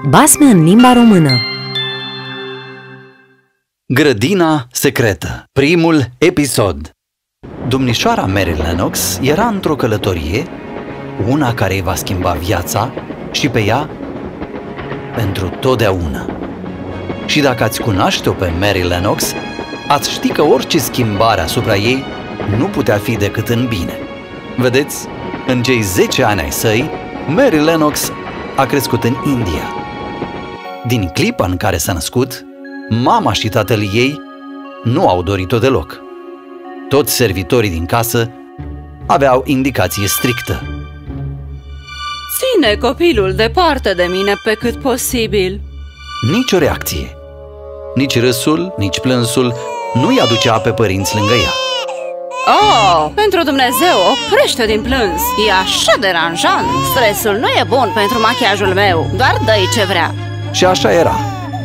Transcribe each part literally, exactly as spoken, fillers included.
Basme în limba română. Grădina secretă. Primul episod. Domnișoara Mary Lennox era într-o călătorie, una care îi va schimba viața și pe ea pentru totdeauna. Și dacă ați cunoaște-o pe Mary Lennox, ați ști că orice schimbare asupra ei nu putea fi decât în bine. Vedeți, în cei zece ani ai săi, Mary Lennox a crescut în India. Din clipa în care s-a născut, mama și tatăl ei nu au dorit-o deloc. Toți servitorii din casă aveau indicație strictă. Ține copilul departe de mine pe cât posibil. Nici o reacție. Nici râsul, nici plânsul nu-i aducea pe părinți lângă ea. Oh, pentru Dumnezeu, oprește din plâns! E așa deranjant! Stresul nu e bun pentru machiajul meu, doar dă-i ce vrea. Și așa era.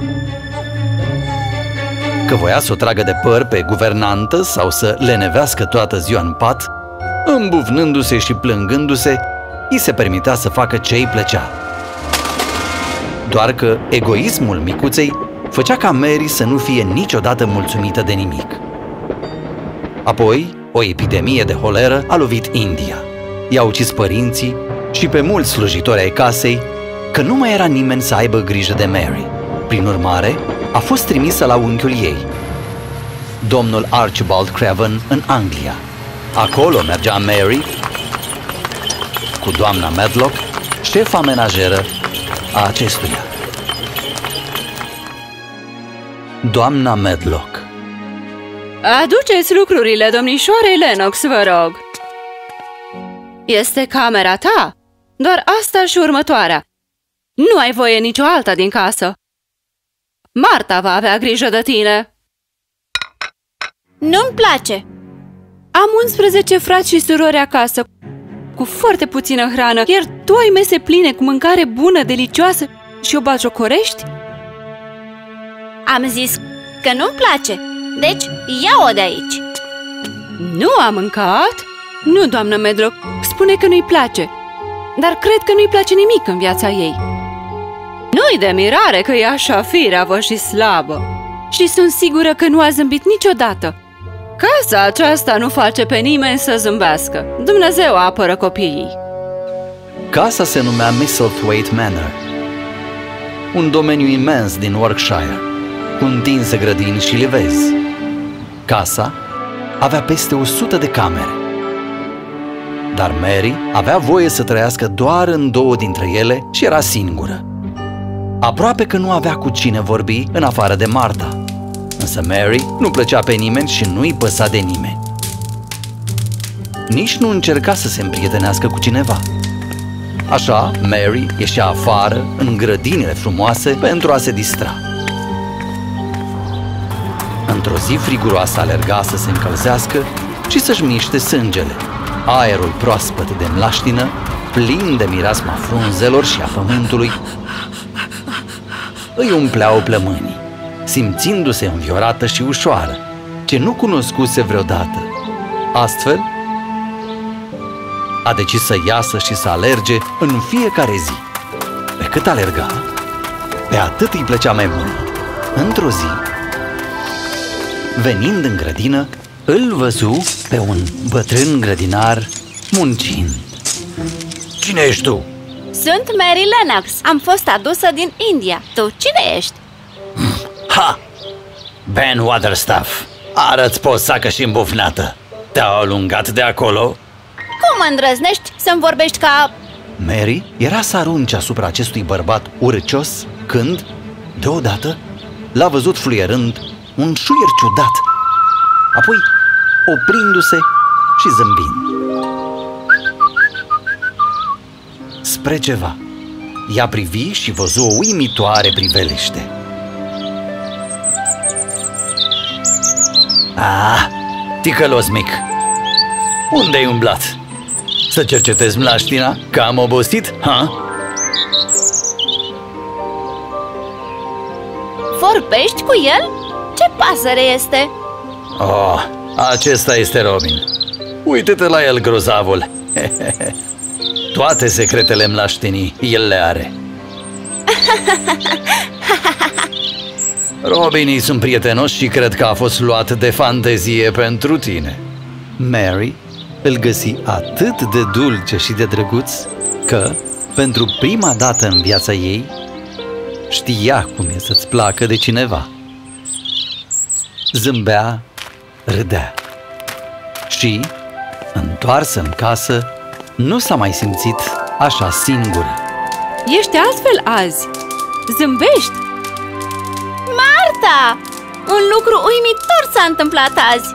Că voia să o tragă de păr pe guvernantă sau să lenevească toată ziua în pat, îmbufnându-se și plângându-se, îi se permitea să facă ce îi plăcea. Doar că egoismul micuței făcea ca Mary să nu fie niciodată mulțumită de nimic. Apoi, o epidemie de holeră a lovit India. I-a ucis părinții și pe mulți slujitori ai casei, că nu mai era nimeni să aibă grijă de Mary. Prin urmare, a fost trimisă la unchiul ei, domnul Archibald Craven, în Anglia. Acolo mergea Mary cu doamna Medlock, șefa menajeră a acestuia. Doamna Medlock: Aduceți lucrurile domnișoarei Lennox, vă rog. Este camera ta, doar asta și următoarea. Nu ai voie nicio alta din casă. Marta va avea grijă de tine. Nu-mi place. Am unsprezece frați și surori acasă, cu foarte puțină hrană, iar tu ai mese pline cu mâncare bună, delicioasă și o batjocorești? Am zis că nu-mi place, deci ia-o de aici. Nu a mâncat? Nu, doamnă Medlock, spune că nu-i place, dar cred că nu-i place nimic în viața ei. Nu-i de mirare că e așa firavă și slabă. Și sunt sigură că nu a zâmbit niciodată. Casa aceasta nu face pe nimeni să zâmbească. Dumnezeu apără copiii. Casa se numea Misselthwaite Manor, un domeniu imens din Warwickshire, cu întinse grădini și livezi. Casa avea peste o sută de camere, dar Mary avea voie să trăiască doar în două dintre ele și era singură. Aproape că nu avea cu cine vorbi în afară de Marta, însă Mary nu plăcea pe nimeni și nu-i păsa de nimeni. Nici nu încerca să se împrietenească cu cineva. Așa, Mary ieșea afară, în grădinile frumoase, pentru a se distra. Într-o zi friguroasă alerga să se încălzească și să-și miște sângele. Aerul proaspăt de mlaștină, plin de mireasma frunzelor și a pământului, îi umpleau plămânii, simțindu-se înviorată și ușoară, ce nu cunoscuse vreodată. Astfel, a decis să iasă și să alerge în fiecare zi. Pe cât alerga, pe atât îi plăcea mai mult. Într-o zi, venind în grădină, îl văzu pe un bătrân grădinar muncind. Cine ești tu? Sunt Mary Lennox. Am fost adusă din India. Tu cine ești? Ha! Ben Waterstaff. Arăți posacă și îmbufnată. Te-au alungat de acolo? Cum îndrăznești să-mi vorbești ca... Mary era să arunce asupra acestui bărbat urâcios când, deodată, l-a văzut fluierând un șuier ciudat, apoi oprindu-se și zâmbind. Spre ceva, ea privi și văzu o uimitoare priveliște. Ah, ticălos mic, unde-ai umblat? Să cercetezi mlaștina? Că am obosit, ha? Vorbești cu el? Ce pasăre este? Oh, acesta este Robin. Uită-te la el, grozavul. Toate secretele mlaștinii el le are. Robinii sunt prietenoși și cred că a fost luat de fantezie pentru tine. Mary îl găsi atât de dulce și de drăguț că, pentru prima dată în viața ei, știa cum e să-ți placă de cineva. Zâmbea, râdea și, întoarsă în casă, nu s-a mai simțit așa singură. Ești altfel azi. Zâmbești. Marta! Un lucru uimitor s-a întâmplat azi.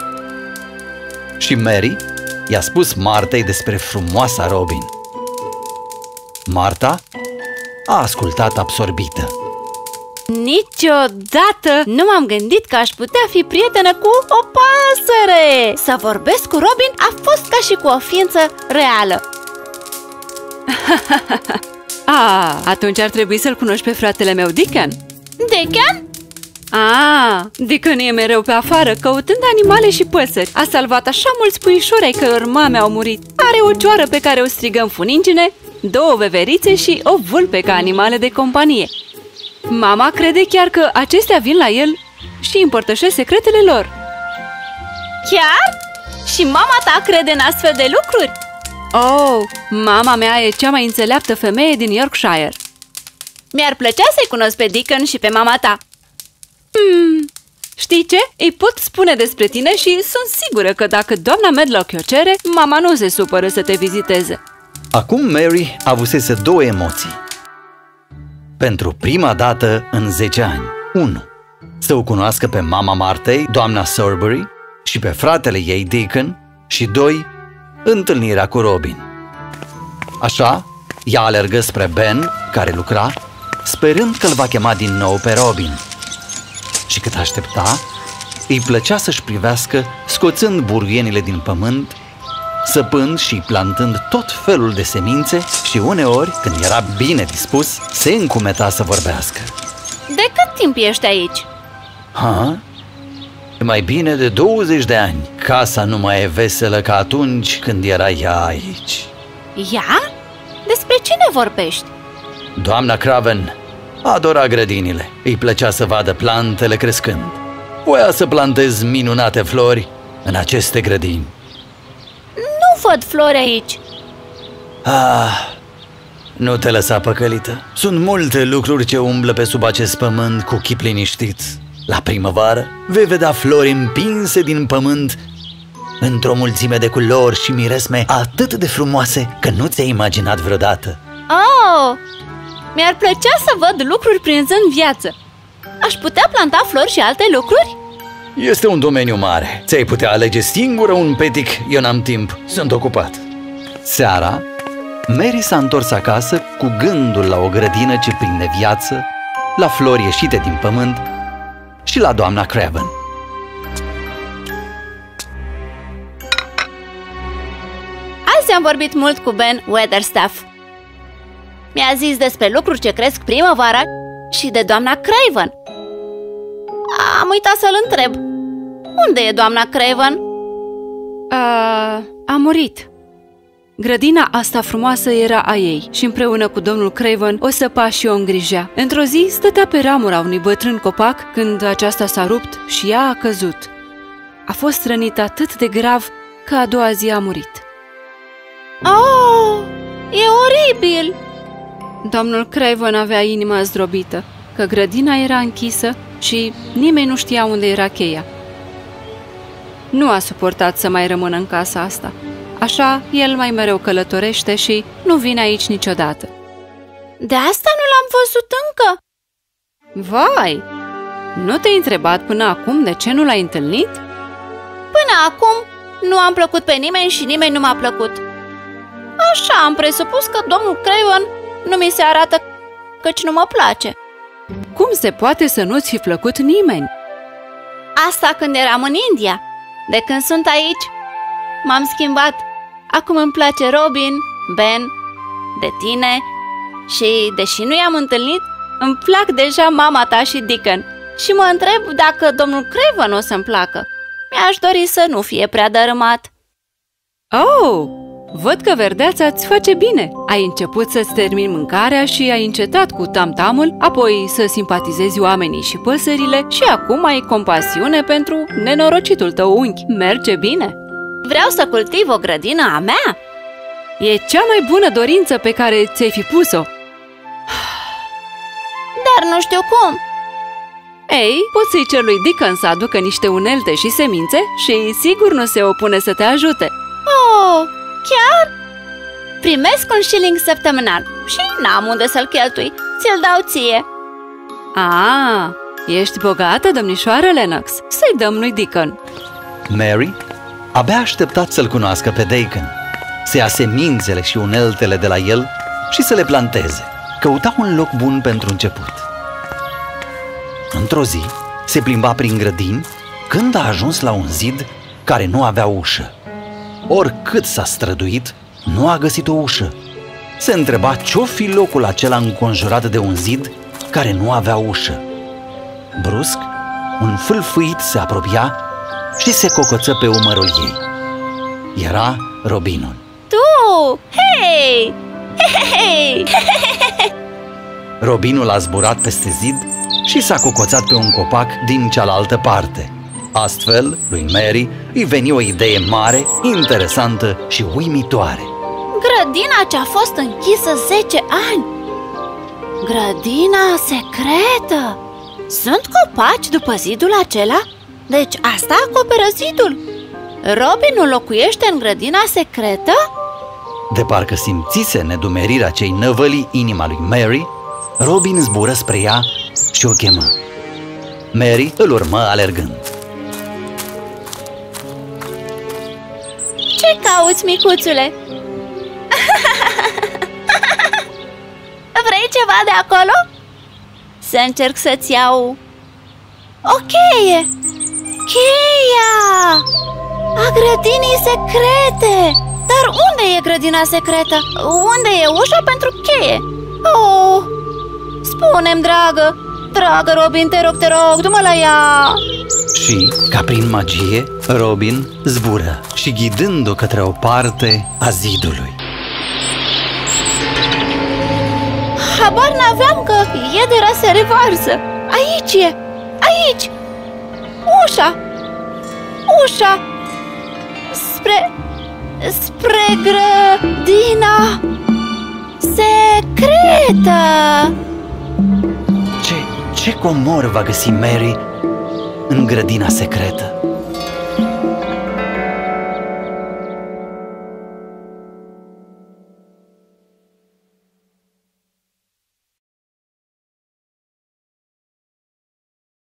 Și Mary i-a spus Martei despre frumoasa Robin. Marta a ascultat absorbită. Niciodată nu m-am gândit că aș putea fi prietenă cu o pasăre. Să vorbesc cu Robin a fost ca și cu o ființă reală. Ah, atunci ar trebui să-l cunoști pe fratele meu, Deacon. Deacon? Ah, Deacon e mereu pe afară, căutând animale și păsări. A salvat așa mulți puișori ai căror mame au murit. Are o cioară pe care o strigăm funingine, două veverițe și o vulpe ca animale de companie. Mama crede chiar că acestea vin la el și împărtășesc secretele lor. Chiar? Și mama ta crede în astfel de lucruri? Oh, mama mea e cea mai înțeleaptă femeie din Yorkshire. Mi-ar plăcea să-i cunosc pe Deacon și pe mama ta. Hmm, știi ce? Îi pot spune despre tine și sunt sigură că dacă doamna Medlock o cere, mama nu se supără să te viziteze. Acum Mary avusese două emoții. Pentru prima dată în zece ani. unu. Să o cunoască pe mama Martei, doamna Sorbury, și pe fratele ei, Deacon, și doi. Întâlnirea cu Robin. Așa, ea alergă spre Ben, care lucra, sperând că îl va chema din nou pe Robin. Și cât aștepta, îi plăcea să-și privească, scoțând buruienile din pământ, săpând și plantând tot felul de semințe și uneori, când era bine dispus, se încumeta să vorbească. De cât timp ești aici? Ha? Mai bine de douăzeci de ani. Casa nu mai e veselă ca atunci când era ea aici. Ea? Despre cine vorbești? Doamna Craven adora grădinile. Îi plăcea să vadă plantele crescând. Voia să plantezi minunate flori în aceste grădini. Nu văd flori aici. Ah, nu te lăsa păcălită. Sunt multe lucruri ce umblă pe sub acest pământ cu chip liniștit. La primăvară vei vedea flori împinse din pământ într-o mulțime de culori și miresme atât de frumoase că nu ți-ai imaginat vreodată. Oh, mi-ar plăcea să văd lucruri prinzând viață. Aș putea planta flori și alte lucruri? Este un domeniu mare. Ți-ai putea alege singură un petic, eu n-am timp, sunt ocupat. Seara, Mary s-a întors acasă cu gândul la o grădină ce prinde viață, la flori ieșite din pământ și la doamna Craven. Azi am vorbit mult cu Ben Weatherstaff. Mi-a zis despre lucruri ce cresc primăvara și de doamna Craven. Am uitat să-l întreb. Unde e doamna Craven? Uh, a murit. Grădina asta frumoasă era a ei și împreună cu domnul Craven o săpa și o îngrijea. Într-o zi stătea pe ramura unui bătrân copac când aceasta s-a rupt și ea a căzut. A fost rănită atât de grav că a doua zi a murit. Oh, e oribil! Domnul Craven avea inima zdrobită, că grădina era închisă și nimeni nu știa unde era cheia. Nu a suportat să mai rămână în casa asta. Așa, el mai mereu călătorește și nu vine aici niciodată. De asta nu l-am văzut încă. Vai! Nu te-ai întrebat până acum de ce nu l-ai întâlnit? Până acum nu am plăcut pe nimeni și nimeni nu m-a plăcut. Așa am presupus că domnul Craven nu mi se arată căci nu mă place. Cum se poate să nu-ți fi plăcut nimeni? Asta când eram în India. De când sunt aici, m-am schimbat. Acum îmi place Robin, Ben, de tine și, deși nu i-am întâlnit, îmi plac deja mama ta și Deacon. Și mă întreb dacă domnul Craven o să-mi placă. Mi-aș dori să nu fie prea dărâmat. Oh, Văd că verdeața îți face bine. Ai început să-ți termini mâncarea și ai încetat cu tam-tamul, apoi să simpatizezi oamenii și păsările și acum ai compasiune pentru nenorocitul tău unchi. Merge bine! Vreau să cultiv o grădină a mea. E cea mai bună dorință pe care ți-ai fi pus-o. Dar nu știu cum. Ei, poți să-i cer lui Deacon să aducă niște unelte și semințe și sigur nu se opune să te ajute. Oh, chiar? Primesc un shilling săptămânal și n-am unde să-l cheltui. Ți-l dau ție. Ah, ești bogată, domnișoară Lennox. Să-i dăm lui Deacon. Mary abia așteptat să-l cunoască pe Deacon, să ia semințele și uneltele de la el și să le planteze. Căuta un loc bun pentru început. Într-o zi se plimba prin grădini când a ajuns la un zid care nu avea ușă. Oricât s-a străduit, nu a găsit o ușă. Se întreba ce-o fi locul acela înconjurat de un zid care nu avea ușă. Brusc, un fâlfâit se apropia și se cocoță pe umărul ei. Era Robinul. Tu! Hei! Hei! Robinul a zburat peste zid și s-a cocoțat pe un copac din cealaltă parte. Astfel, lui Mary îi veni o idee mare, interesantă și uimitoare. Grădina ce-a fost închisă zece ani. Grădina secretă. Sunt copaci după zidul acela? Deci asta acoperă zidul. Robinul locuiește în grădina secretă? De parcă simțise nedumerirea ce-i năvăli inima lui Mary, Robin zbură spre ea și o chemă. Mary îl urmă alergând. Ce cauți, micuțule? Vrei ceva de acolo? Să încerc să-ți iau o cheie. Cheia a grădinii secrete. Dar unde e grădina secretă? Unde e ușa pentru cheie? Oh, spune-mi, dragă. Dragă Robin, te rog, te rog, du-mă la ea. Și, ca prin magie, Robin zbură și ghidându-o către o parte a zidului. Habar n-aveam că iederea se revarsă. Aici e, aici. Ușa, ușa spre, spre grădina secretă. Ce, ce comor va găsi Mary în grădina secretă?